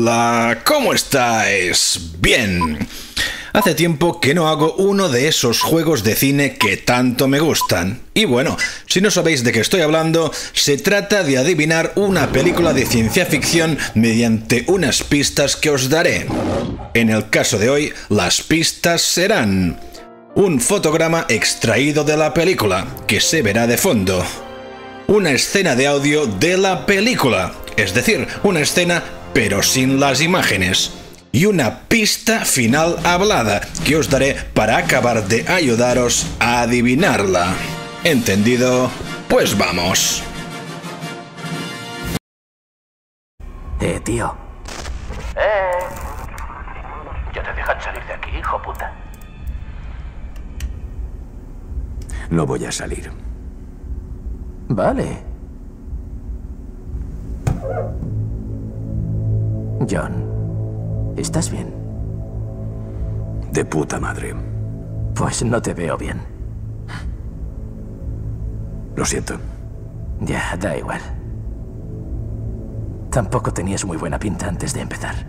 Hola, ¿cómo estáis? Bien. Hace tiempo que no hago uno de esos juegos de cine que tanto me gustan. Y bueno, si no sabéis de qué estoy hablando, se trata de adivinar una película de ciencia ficción mediante unas pistas que os daré. En el caso de hoy, las pistas serán un fotograma extraído de la película, que se verá de fondo. Una escena de audio de la película, es decir, una escena pero sin las imágenes. Y una pista final hablada que os daré para acabar de ayudaros a adivinarla. ¿Entendido? Pues vamos. Tío. ¿Ya te dejan salir de aquí, hijo puta? No voy a salir. Vale. John, ¿estás bien? De puta madre. Pues no te veo bien. Lo siento. Ya, da igual. Tampoco tenías muy buena pinta antes de empezar.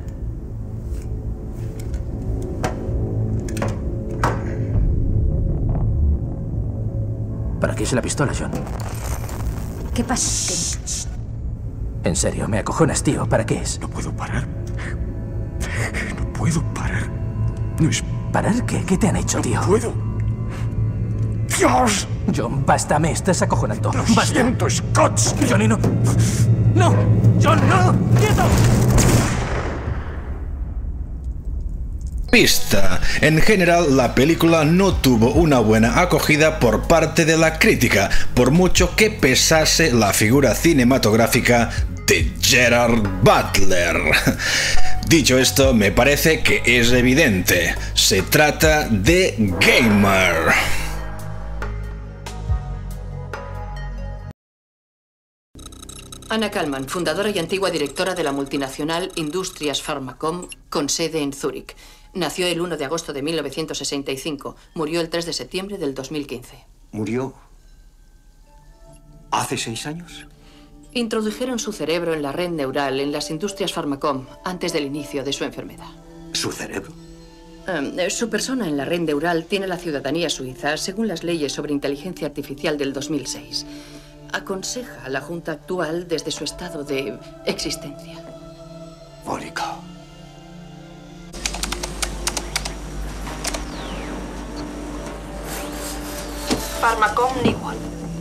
¿Para qué es la pistola, John? ¿Qué pasa? En serio, me acojonas, tío. ¿Para qué es? No puedo parar. No puedo parar. No es... ¿Parar qué? ¿Qué te han hecho, tío? No puedo. ¡Dios! John, basta, me estás acojonando. Lo ¡Basta! siento, Scott. Johnny, no. ¡No! ¡John, no! ¡Quieto! Pista. En general, la película no tuvo una buena acogida por parte de la crítica, por mucho que pesase la figura cinematográfica de Gerard Butler. Dicho esto, me parece que es evidente. Se trata de Gamer. Anna Kalman, fundadora y antigua directora de la multinacional Industrias Pharmacom, con sede en Zúrich. Nació el 1 de agosto de 1965. Murió el 3 de septiembre del 2015. ¿Murió hace 6 años? Introdujeron su cerebro en la red neural en las Industrias Pharmacom antes del inicio de su enfermedad. ¿Su cerebro? Su persona en la red neural tiene la ciudadanía suiza según las leyes sobre inteligencia artificial del 2006. Aconseja a la Junta actual desde su estado de existencia. Mónica. Pharmacom Newell.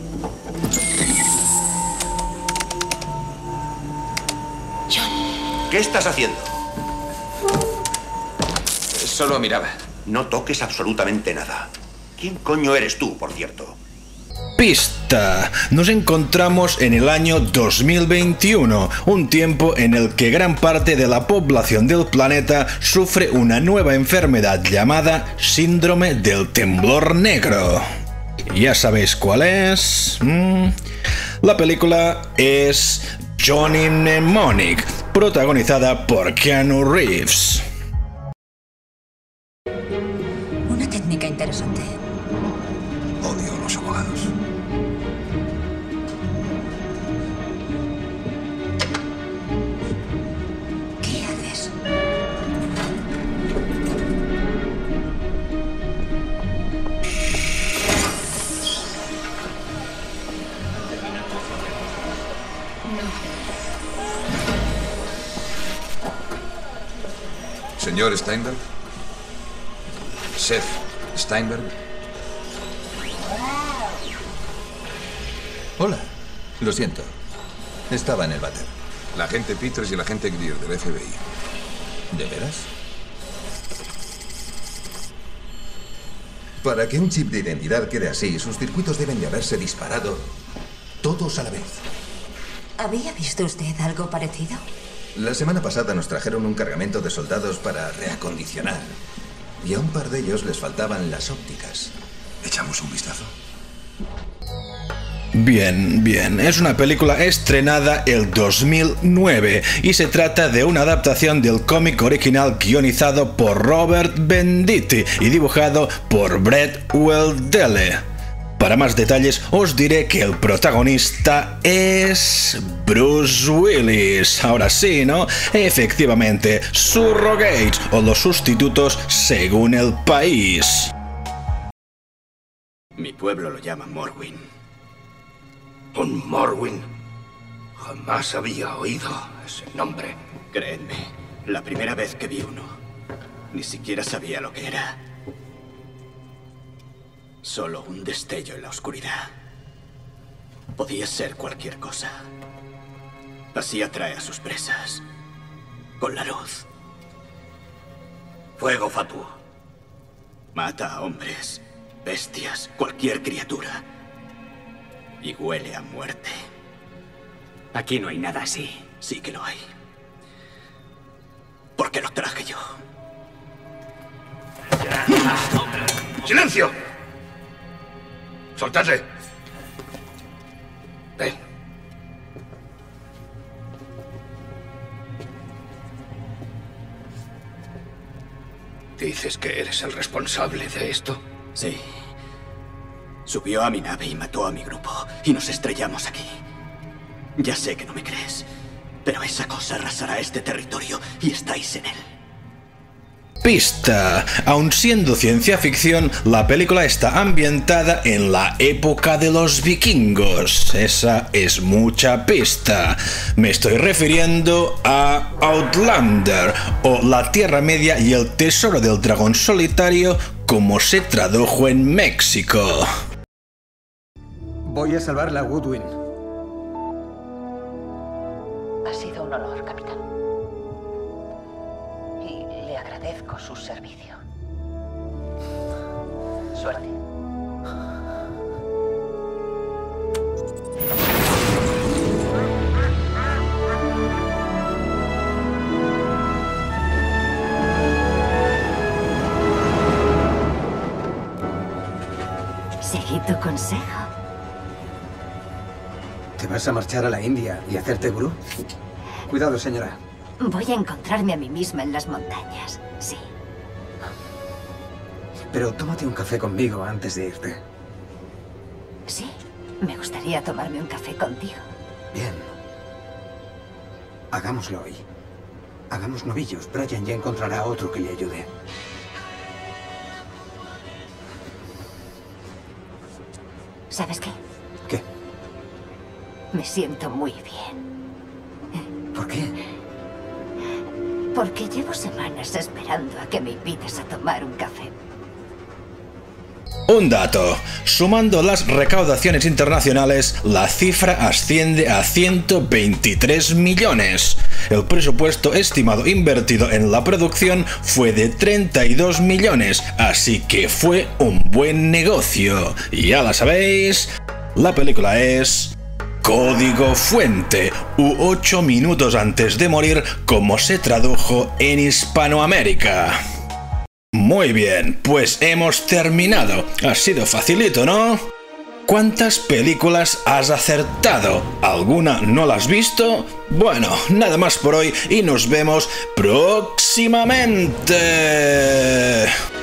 ¿Qué estás haciendo? Solo miraba. No toques absolutamente nada. ¿Quién coño eres tú, por cierto? Pista. Nos encontramos en el año 2021, un tiempo en el que gran parte de la población del planeta sufre una nueva enfermedad llamada síndrome del temblor negro. ¿Ya sabéis cuál es? La película es Johnny Mnemonic, protagonizada por Keanu Reeves. Una técnica interesante. Odio a los abogados. ¿Qué haces? Señor Steinberg. Chef Steinberg. Hola. Lo siento. Estaba en el váter. La agente Peters y el agente Greer del FBI. ¿De veras? Para que un chip de identidad quede así, sus circuitos deben de haberse disparado todos a la vez. ¿Había visto usted algo parecido? La semana pasada nos trajeron un cargamento de soldados para reacondicionar. Y a un par de ellos les faltaban las ópticas. ¿Echamos un vistazo? Bien, bien. Es una película estrenada el 2009 y se trata de una adaptación del cómic original guionizado por Robert Venditti y dibujado por Brett Weldele. Para más detalles os diré que el protagonista es Bruce Willis. Ahora sí, ¿no? Efectivamente, surrogates o los sustitutos según el país. Mi pueblo lo llama Morwin. ¿Un Morwin? Jamás había oído ese nombre. Créanme, la primera vez que vi uno, ni siquiera sabía lo que era. Solo un destello en la oscuridad. Podía ser cualquier cosa. Así atrae a sus presas. Con la luz. Fuego fatuo. Mata a hombres, bestias, cualquier criatura. Y huele a muerte. Aquí no hay nada así. Sí que lo hay. Porque lo traje yo. ¡Silencio! ¡Soltadle! Ven. ¿Dices que eres el responsable de esto? Sí. Subió a mi nave y mató a mi grupo. Y nos estrellamos aquí. Ya sé que no me crees. Pero esa cosa arrasará este territorio y estáis en él. Pista. Aun siendo ciencia ficción, la película está ambientada en la época de los vikingos. Esa es mucha pista. Me estoy refiriendo a Outlander, o La Tierra Media y el Tesoro del Dragón Solitario, como se tradujo en México. Voy a salvarla, Goodwin. Ha sido un honor, capitán. Y le agradezco su servicio. Suerte. Seguí tu consejo. ¿Te vas a marchar a la India y hacerte gurú? Cuidado, señora. Voy a encontrarme a mí misma en las montañas, sí. Pero tómate un café conmigo antes de irte. Sí, me gustaría tomarme un café contigo. Bien. Hagámoslo hoy. Hagamos novillos. Brian ya encontrará a otro que le ayude. ¿Sabes qué? ¿Qué? Me siento muy bien. ¿Por qué? Porque llevo semanas esperando a que me invites a tomar un café. Un dato. Sumando las recaudaciones internacionales, la cifra asciende a 123 millones. El presupuesto estimado invertido en la producción fue de 32 millones, así que fue un buen negocio. Ya la sabéis, la película es Código Fuente, u 8 minutos antes de morir, como se tradujo en Hispanoamérica. Muy bien, pues hemos terminado. Ha sido facilito, ¿no? ¿Cuántas películas has acertado? ¿Alguna no la has visto? Bueno, nada más por hoy y nos vemos próximamente.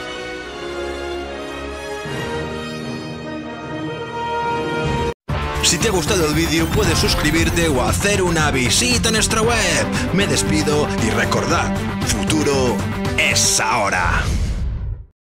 Si te ha gustado el vídeo, puedes suscribirte o hacer una visita a nuestra web. Me despido y recordad, futuro es ahora.